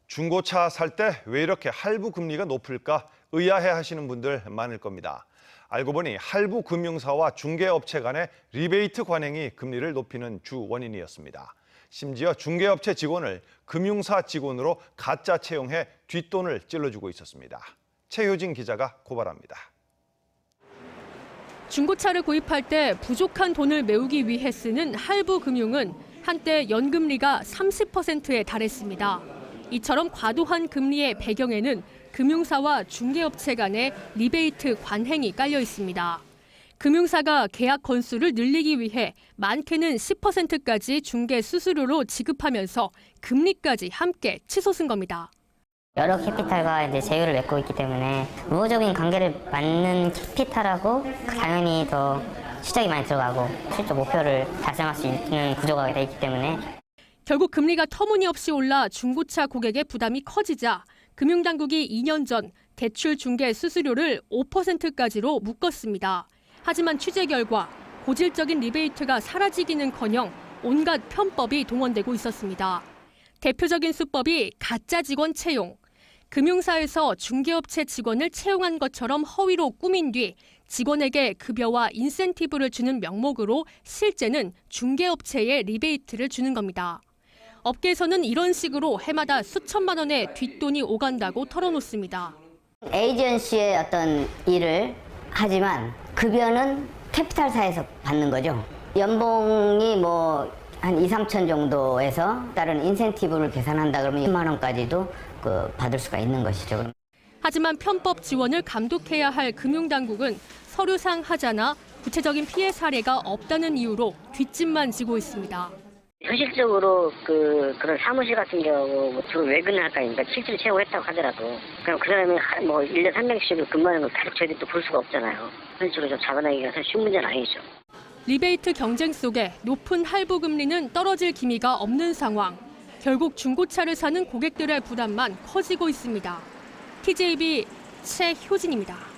중고차 살 때 왜 이렇게 할부 금리가 높을까 의아해 하시는 분들 많을 겁니다. 알고 보니 할부 금융사와 중개업체 간의 리베이트 관행이 금리를 높이는 주 원인이었습니다. 심지어 중개업체 직원을 금융사 직원으로 가짜 채용해 뒷돈을 찔러주고 있었습니다. 최효진 기자가 고발합니다. 중고차를 구입할 때 부족한 돈을 메우기 위해 쓰는 할부 금융은 한때 연금리가 30%에 달했습니다. 이처럼 과도한 금리의 배경에는 금융사와 중개업체 간의 리베이트 관행이 깔려 있습니다. 금융사가 계약 건수를 늘리기 위해 많게는 10%까지 중개 수수료로 지급하면서 금리까지 함께 치솟은 겁니다. 여러 캐피탈과 이제 제휴를 맺고 있기 때문에 우호적인 관계를 맞는 캐피탈하고 당연히 더 시작이 많이 들어가고 실적 목표를 달성할 수 있는 구조가 되어 있기 때문에 결국 금리가 터무니없이 올라 중고차 고객의 부담이 커지자 금융당국이 2년 전 대출 중개 수수료를 5%까지로 묶었습니다. 하지만 취재 결과 고질적인 리베이트가 사라지기는커녕 온갖 편법이 동원되고 있었습니다. 대표적인 수법이 가짜 직원 채용. 금융사에서 중개업체 직원을 채용한 것처럼 허위로 꾸민 뒤 직원에게 급여와 인센티브를 주는 명목으로 실제는 중개업체에 리베이트를 주는 겁니다. 업계에서는 이런 식으로 해마다 수천만 원의 뒷돈이 오간다고 털어놓습니다. 에이전시의 어떤 일을 하지만 급여는 캐피탈사에서 받는 거죠. 연봉이 한 2, 3천 정도에서 다른 인센티브를 계산한다 그러면 10만 원까지도 받을 수가 있는 것이죠. 하지만 편법 지원을 감독해야 할 금융당국은 서류상 하자나 구체적인 피해 사례가 없다는 이유로 뒷짐만 지고 있습니다. 현실적으로 그런 사무실 같은 경우 주로 외근을 할까 하니까 실질 채용했다고 하더라도 그럼 그 사람이 1년 300씩을 근무하는 걸 다시 저희들이 또 볼 수가 없잖아요. 현실적으로 좀 잡아내기가 사실 쉬운 문제는 아니죠. 리베이트 경쟁 속에 높은 할부 금리는 떨어질 기미가 없는 상황. 결국 중고차를 사는 고객들의 부담만 커지고 있습니다. TJB 최효진입니다.